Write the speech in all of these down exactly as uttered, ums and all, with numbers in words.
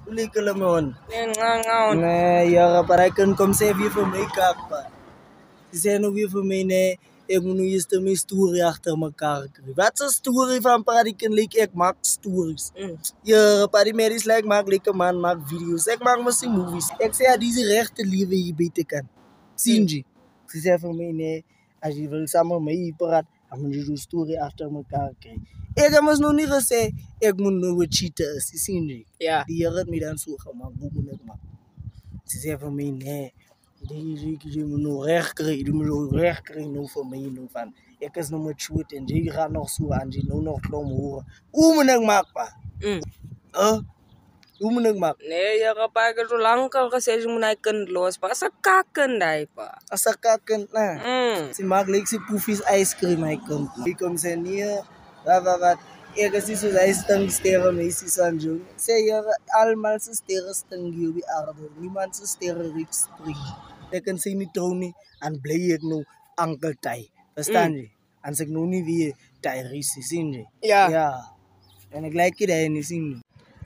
Ulikele man. Ngencancaon. Nee, ja, but I can come save you from make-up. Ze zijn nog weer voor mij, nee. Ik moet nu eerst mijn story achter elkaar krijgen. Wat is een story van Pradiken Leek? Ik maak stories. Mm. Ja, Padimeris like maak lekker man, maak video's. Ik maak misschien movies. Ik zei, deze rechte leven je beter kan. Zien je? Ze zei voor mij, nee. Als je wil samen met mij praten, dan moet je de story achter elkaar krijgen. Ik heb nog niet gezegd, ik moet nu wat cheaten. Zien je? Ja. Die heeft me dan zo gemaakt. Hoe moet ik maken? Ze zei voor mij, nee. Die je moet nog recht krijgen, je moet nog recht krijgen nou voor mij nou van. Ik is nog met shoot en je gaat nog zo aan, je nou nog klom horen. Hoe moet ik maken? Mm. Huh? Hoe moet ik maken? Nee, je gaat pakken zo lang al gezegd, je moet naar kind los. Pas een kakken daar, pa. Als ik kan, nou. Mm. Ze maakt lekker ze poefies ijscream, hij komt. Ik kom ze niet, wat, wat, wat. Ik is zo dat stang sterren mee, ze zijn jong. Ze hier allemaal ze sterren stang hier op aarde. Niemand ze sterren riep springen. Ik kan ze niet trouwen en blij ik nou ankel Thai. Verstaan je? En ze nou niet wie Thai is, zien je? Ja. Ja. En ik lijk je daar niet zien.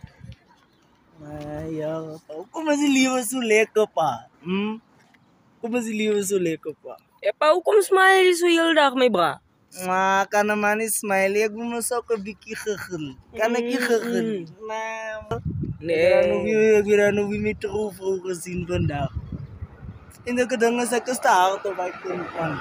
Maar ja, kom eens liever zo lekker pa. Hm? Kom eens liever zo lekker pa. Ja, pa, hoe kom smile je zo heel dag mee, bra? Maar kan een man niet smile, ik moet me zo een beetje gegil. Kan ik je gegil? Nee. Ik wil daar nog weer met terug gezien vandaag. En de gedingen zijn ik hard op mijn kind van.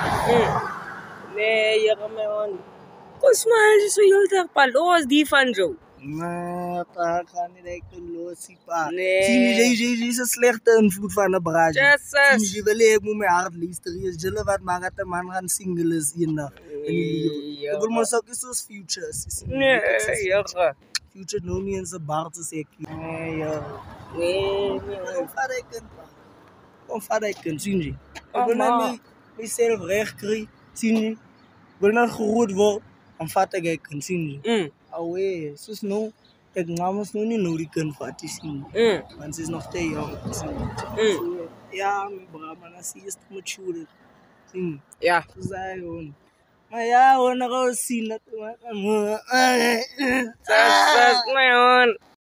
Nee, je gaat mij aan. Kom smile je zo heel dag, pa. Los die van jou. Maar pa, ik ga niet even los, pa. Nee. Zie je, je is een slechte invloed van de braadje. Jesus. Zie je, wil ik moet mijn hart luisteren. Je zullen wat maken dat de man gaan singelen is hierna. Ik wil me zo zoals Future. Nee, je gaat. Future nou niet in zijn baard te zeggen. Nee, ja. Nee, nee. Kom vader, ik kan. Kom vader, ik kan. Zie je. Ik Oh, wil ma. naar mezelf recht krijgen. Zie je. Ik wil naar gehoord worden. En vader, ik kan. Zie je. Mm. Away, sus no, ik namens no niet nodig kan vatten zien. Mm. Want ze is nog te jong. Mm. Ja, mijn bra, maar dan zie je het mature. Zien. Ja. Zo zei gewoon. Maar ja, we gaan nog zien dat we. Jesus, my own.